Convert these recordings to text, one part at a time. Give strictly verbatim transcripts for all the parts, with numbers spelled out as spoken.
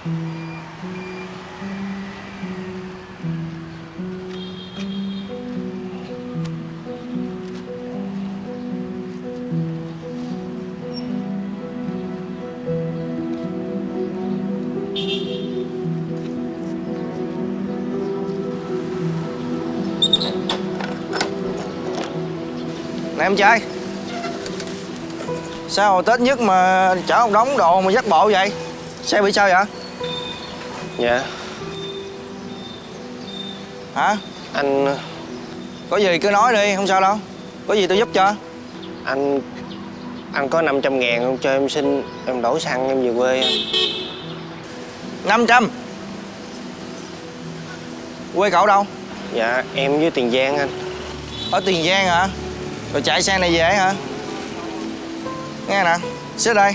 Nè em trai, sao hồi Tết nhất mà chở một đống đồ mà dắt bộ vậy? Xe bị sao vậy? Dạ. Hả? Anh... Có gì cứ nói đi, không sao đâu. Có gì tôi giúp cho. Anh... Anh có năm trăm ngàn không cho em xin, em đổ xăng em về quê. Năm trăm? Quê cậu đâu? Dạ, em với Tiền Giang anh. Ở Tiền Giang hả? Rồi chạy xe này về hả? Nghe nè, xích đây.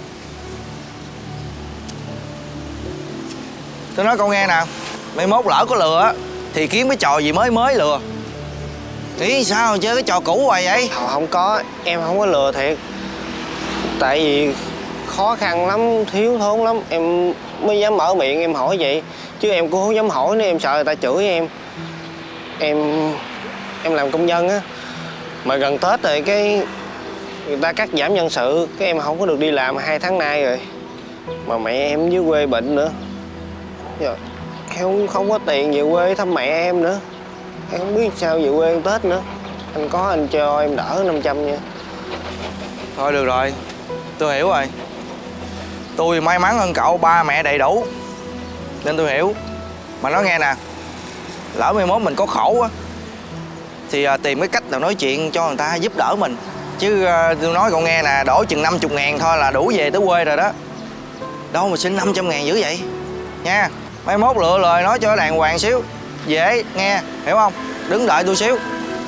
Tôi nói cậu nghe nè, mai mốt lỡ có lừa á thì kiếm cái trò gì mới mới lừa. Nghĩ sao chơi cái trò cũ hoài vậy? Không, không có, em không có lừa thiệt. Tại vì khó khăn lắm, thiếu thốn lắm, em mới dám mở miệng em hỏi vậy. Chứ em cũng không dám hỏi nữa, em sợ người ta chửi em. Em... Em làm công nhân á. Mà gần Tết rồi cái người ta cắt giảm nhân sự, cái em không có được đi làm hai tháng nay rồi. Mà mẹ em dưới quê bệnh nữa. Giờ em không, không có tiền về quê thăm mẹ em nữa. Em không biết sao về quê ăn Tết nữa. Anh có anh cho em đỡ năm trăm nha. Thôi được rồi, tôi hiểu rồi. Tôi may mắn hơn cậu, ba mẹ đầy đủ nên tôi hiểu. Mà nói nghe nè, lỡ mai mốt mình có khổ á thì à, tìm cái cách nào nói chuyện cho người ta giúp đỡ mình. Chứ à, tôi nói cậu nghe nè, đổ chừng năm mươi ngàn thôi là đủ về tới quê rồi đó. Đâu mà xin năm trăm ngàn dữ vậy nha. Mai mốt lựa lời nói cho đàng hoàng xíu, dễ nghe, hiểu không? Đứng đợi tôi xíu.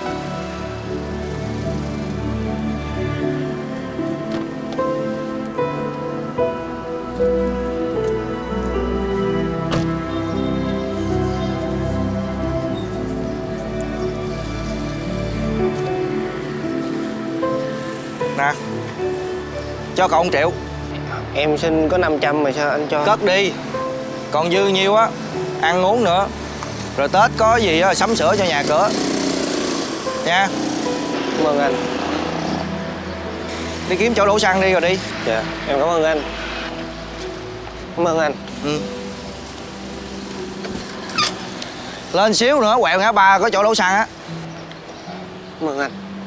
Nè, cho cậu một triệu. Em xin có năm trăm mà sao anh cho? Cất đi, còn dư nhiêu á ăn uống nữa. Rồi Tết có gì á sắm sửa cho nhà cửa nha. Cảm ơn anh. Đi kiếm chỗ đổ xăng đi rồi đi. Dạ, em cảm ơn anh. Cảm ơn anh. Ừ. Lên xíu nữa quẹo ngã ba có chỗ đổ xăng á. Cảm ơn anh.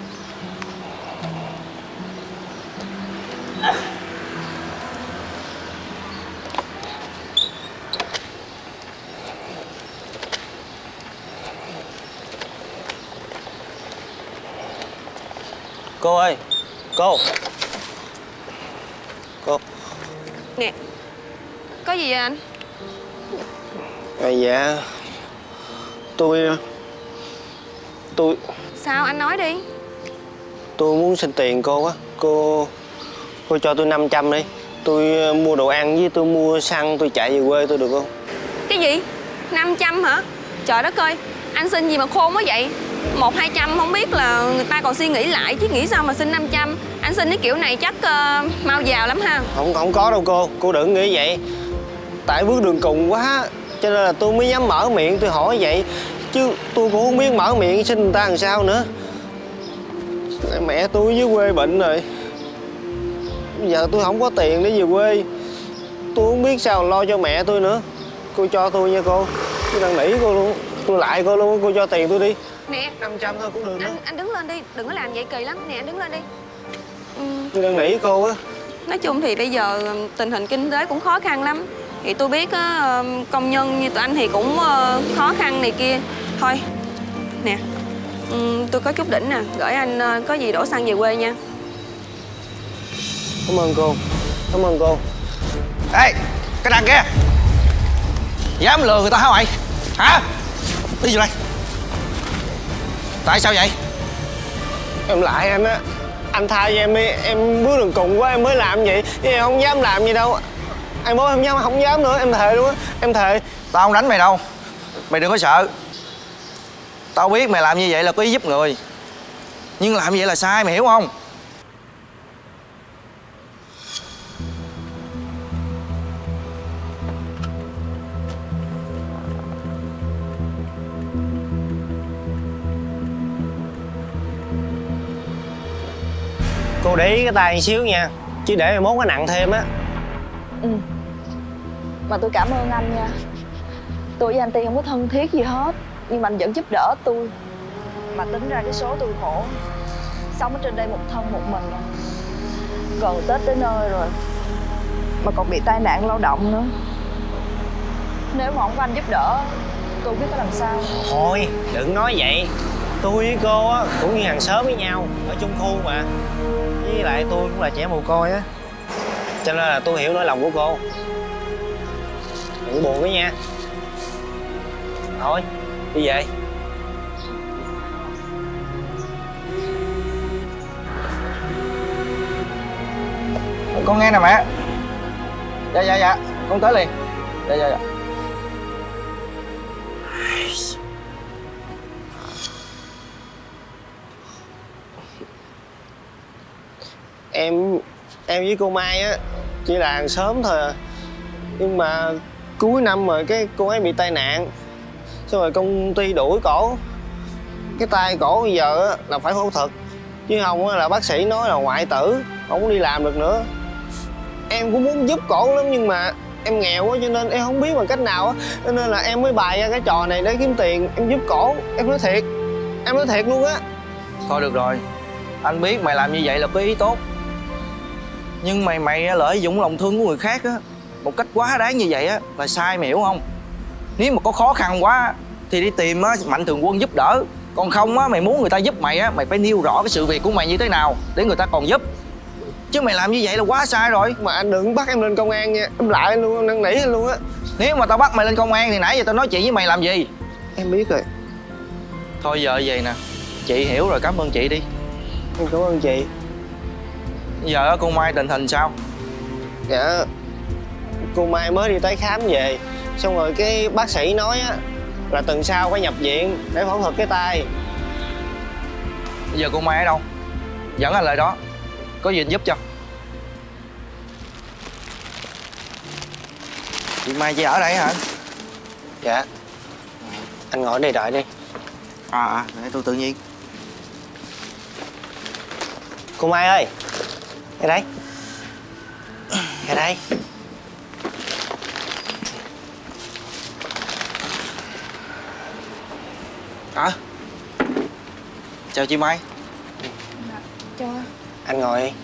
Cô ơi, cô. Cô. Nè, có gì vậy anh? À, dạ. Tôi... Tôi... Sao anh nói đi. Tôi muốn xin tiền cô á. Cô... Cô cho tôi năm trăm đi. Tôi mua đồ ăn với tôi mua xăng tôi chạy về quê tôi được không? Cái gì? năm trăm hả? Trời đất ơi, anh xin gì mà khôn quá vậy? Một hai trăm không biết là người ta còn suy nghĩ lại chứ nghĩ sao mà xin năm trăm. Anh xin cái kiểu này chắc uh, mau giàu lắm ha. Không, không có đâu cô. Cô đừng nghĩ vậy. Tại bước đường cùng quá cho nên là tôi mới dám mở miệng tôi hỏi vậy. Chứ tôi cũng không biết mở miệng xin người ta làm sao nữa. Mẹ tôi dưới quê bệnh rồi. Bây giờ tôi không có tiền để về quê. Tôi không biết sao lo cho mẹ tôi nữa. Cô cho tôi nha cô. Tôi đang nỉ cô luôn. Tôi lại cô luôn, cô cho tiền tôi đi. Nè, năm trăm thôi cũng được nữa. Anh, anh đứng lên đi, đừng có làm vậy kỳ lắm. Nè, anh đứng lên đi. Ừ. Tôi đang nỉ cô á. Nói chung thì bây giờ tình hình kinh tế cũng khó khăn lắm. Thì tôi biết á, công nhân như tụi anh thì cũng khó khăn này kia. Thôi, nè, tôi có chút đỉnh nè, gửi anh có gì đổ xăng về quê nha. Cảm ơn cô. Cảm ơn cô. Ê, cái đằng kia, dám lừa người ta hả mày? Hả? Đi vô đây. Tại sao vậy? Em lại anh á. Anh tha cho em đi. Em bước đường cùng quá em mới làm vậy. Chứ em không dám làm gì đâu. Anh bố em dám, không dám nữa. Em thề luôn á. Em thề. Tao không đánh mày đâu. Mày đừng có sợ. Tao biết mày làm như vậy là có ý giúp người. Nhưng làm như vậy là sai, mày hiểu không? cô để ý cái tay xíu nha, chứ để mai mốt nó nặng thêm á. Ừ. Mà tôi cảm ơn anh nha. Tôi với anh Tiên không có thân thiết gì hết, nhưng mà anh vẫn giúp đỡ tôi. Mà tính ra cái số tôi khổ, sống ở trên đây một thân một mình rồi. Gần Tết tới nơi rồi mà còn bị tai nạn lao động nữa. Nếu mà không có anh giúp đỡ, tôi biết phải làm sao. Thôi đừng nói vậy. Tôi với cô á cũng như hàng xóm với nhau, ở chung khu mà. Với lại tôi cũng là trẻ mồ côi á, cho nên là tôi hiểu nỗi lòng của cô. Đừng buồn nữa nha. Thôi đi về. Con nghe nè mẹ. Dạ dạ dạ, con tới liền. Dạ dạ dạ. Em em với cô Mai á chỉ là hàng xóm thôi à. Nhưng mà cuối năm rồi cái cô ấy bị tai nạn, xong rồi công ty đuổi cổ. Cái tay cổ bây giờ á là phải phẫu thuật, chứ không á là bác sĩ nói là hoại tử, không có đi làm được nữa. Em cũng muốn giúp cổ lắm nhưng mà em nghèo quá, cho nên em không biết bằng cách nào á, cho nên là em mới bày ra cái trò này để kiếm tiền em giúp cổ. Em nói thiệt, em nói thiệt luôn á. Thôi được rồi, anh biết mày làm như vậy là có ý tốt, nhưng mày mày lợi dụng lòng thương của người khác á một cách quá đáng như vậy á là sai, mày hiểu không? Nếu mà có khó khăn quá thì đi tìm á Mạnh Thường Quân giúp đỡ, còn không á mày muốn người ta giúp mày á mày phải nêu rõ cái sự việc của mày như thế nào để người ta còn giúp, chứ mày làm như vậy là quá sai rồi. Mà anh đừng bắt em lên công an nha, em lại anh luôn, em năn nỉ anh luôn á. Nếu mà tao bắt mày lên công an thì nãy giờ tao nói chuyện với mày làm gì? Em biết rồi. Thôi giờ vậy nè, chị hiểu rồi, cảm ơn chị đi. Em cảm ơn chị. Giờ cô Mai tình hình sao? Dạ, cô Mai mới đi tái khám về, xong rồi cái bác sĩ nói á là tuần sau phải nhập viện để phẫu thuật cái tay. Bây giờ cô Mai ở đâu? Dẫn anh lại đó, có gì anh giúp cho. Chị Mai chỉ ở đây hả? Dạ. Anh ngồi đây đợi đi. À à, để tôi tự nhiên. Cô Mai ơi, ngay đây. Ngay đây. À, chào chị Mai. Chào. Anh ngồi đi.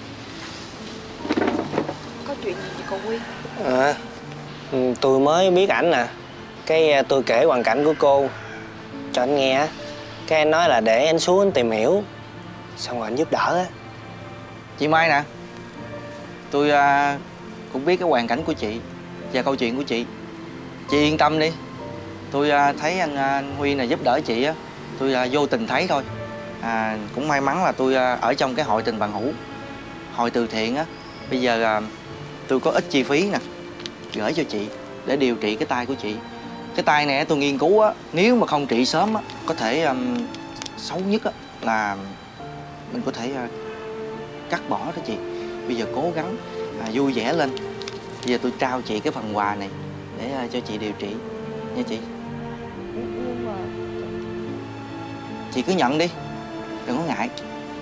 Có chuyện gì vậy cậu Quy? À, tôi mới biết ảnh nè. Cái tôi kể hoàn cảnh của cô cho anh nghe á. Cái anh nói là để anh xuống anh tìm hiểu, xong rồi anh giúp đỡ á. Chị Mai nè, tôi uh, cũng biết cái hoàn cảnh của chị và câu chuyện của chị. Chị yên tâm đi. Tôi uh, thấy anh, uh, anh Huy này giúp đỡ chị á, tôi uh, vô tình thấy thôi. À, cũng may mắn là tôi uh, ở trong cái hội tình bằng hữu, hội từ thiện á. Bây giờ uh, tôi có ít chi phí nè, gửi cho chị để điều trị cái tay của chị. Cái tay này tôi nghiên cứu á, nếu mà không trị sớm á, có thể um, xấu nhất á là mình có thể uh, cắt bỏ đó chị. Bây giờ cố gắng à, vui vẻ lên. Bây giờ tôi trao chị cái phần quà này để uh, cho chị điều trị nha chị. Nhưng mà Chị cứ nhận đi, đừng có ngại.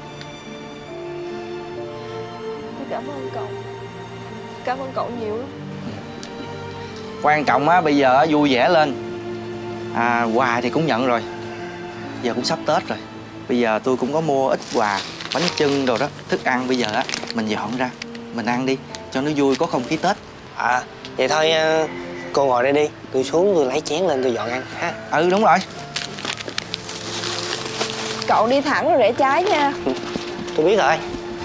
tôi cảm ơn cậu. Cảm ơn cậu nhiều lắm. Quan trọng á bây giờ á, vui vẻ lên. À, quà thì cũng nhận rồi, giờ cũng sắp Tết rồi. Bây giờ tôi cũng có mua ít quà, bánh chưng đồ đó, thức ăn. Bây giờ á mình dọn ra mình ăn đi cho nó vui, có không khí Tết. À, vậy thôi cô ngồi đây đi, tôi xuống tôi lấy chén lên tôi dọn ăn ha. Ừ đúng rồi. Cậu đi thẳng rồi rẽ trái nha. Ừ, tôi biết rồi.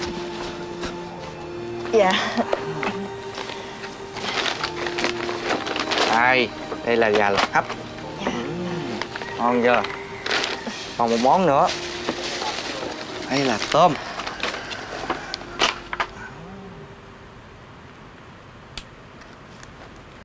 Dạ. Đây, đây là gà lọc hấp. Dạ. Ngon chưa? Còn một món nữa. Đây là tôm.